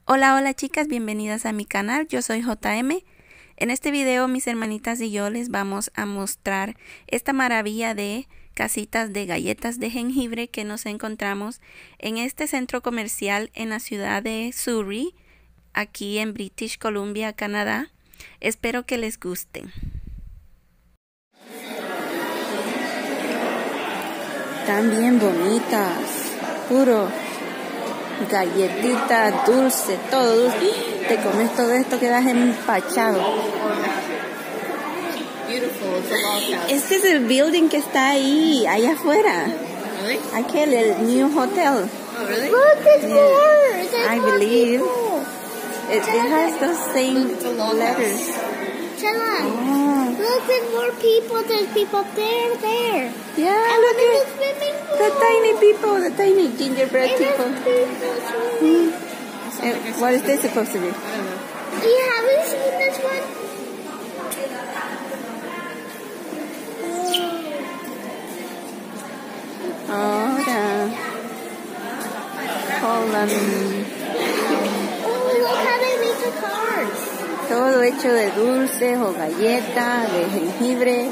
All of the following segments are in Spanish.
Hola, hola chicas, bienvenidas a mi canal, yo soy JM. En este video mis hermanitas y yo les vamos a mostrar esta maravilla de casitas de galletas de jengibre que nos encontramos en este centro comercial en la ciudad de Surrey, aquí en British Columbia, Canadá. Espero que les gusten. Están bien bonitas, puro galletita, dulce, todo dulce. Te comes todo esto, quedas empachado. Este es el building que está ahí, allá afuera. Really? Aquel, el New Hotel. Oh, really? Look, it's more. There's I more believe people. it has those same It's a long letters. Chella, Oh, look, there's more people. There's people up there. yeah, And look look at at the swimming pool. the tiny people, the tiny gingerbread And people. there's people swimming. What is this supposed to be? I don't know. You haven't seen this one? Ahora, hold on. Oh, look how they make the cards. Todo hecho de dulces o galletas, de jengibre.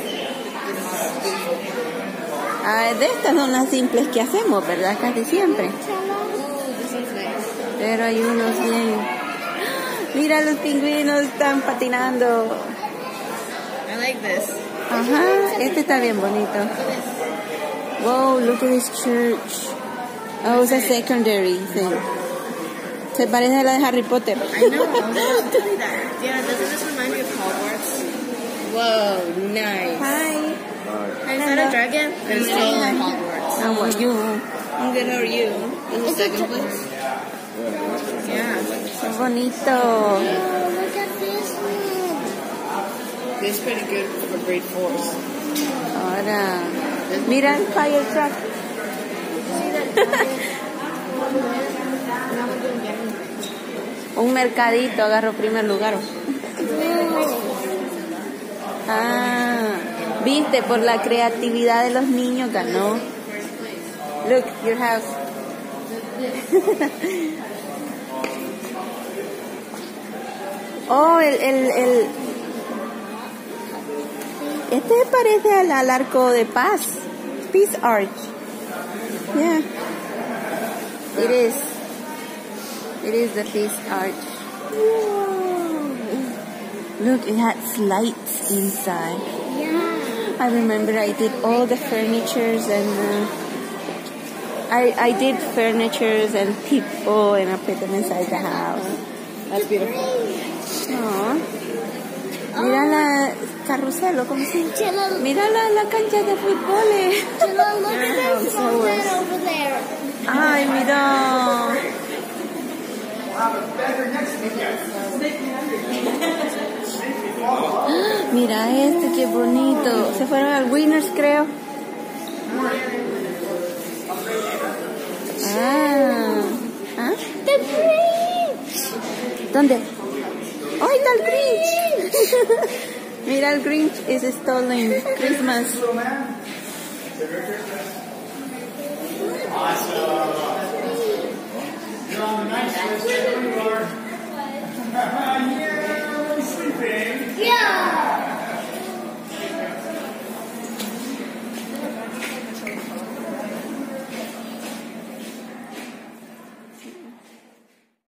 Ah, de estas son las simples que hacemos, ¿verdad? Casi siempre. This one's nice. Pero hay unos bien... Mira, los pingüinos están patinando. I like this. Ajá, este está bien bonito. Wow, look at this church. Oh, it's a secondary thing. Se parece a la de Harry Potter. I know. I was about to tell you that. Yeah, doesn't this remind me of Hogwarts? Whoa, nice. Hi. Hi, is that a dragon? It's totally Hogwarts. How are you? I'm good. How are you? Is the second place? Yeah. Qué bonito. Oh, look at this one. It's pretty good for grade 4s. Ahora, mira el fire truck. Un mercadito agarró primer lugar. Ah, viste, por la creatividad de los niños ganó. Look, your house. Oh, este parece al arco de paz. Peace Arch. Yeah. It is. It is the Peace Arch. Look, it has lights inside. Yeah. I remember I did all the furnitures and I did furnitures and people and I put them inside the house. That's beautiful. Aww. Mira la carrusel, ¿cómo se llama? Chella, Mira la cancha de fútbol. Chella, look at this So one was- over there. Ay, mira. Mira este, qué bonito. Se fueron al Winners, creo. Ah. ¿Ah? The Grinch. ¿Dónde? ¡Oh, está el Grinch! Mira, el Grinch is stolen Christmas. You're on the nice list. There you are.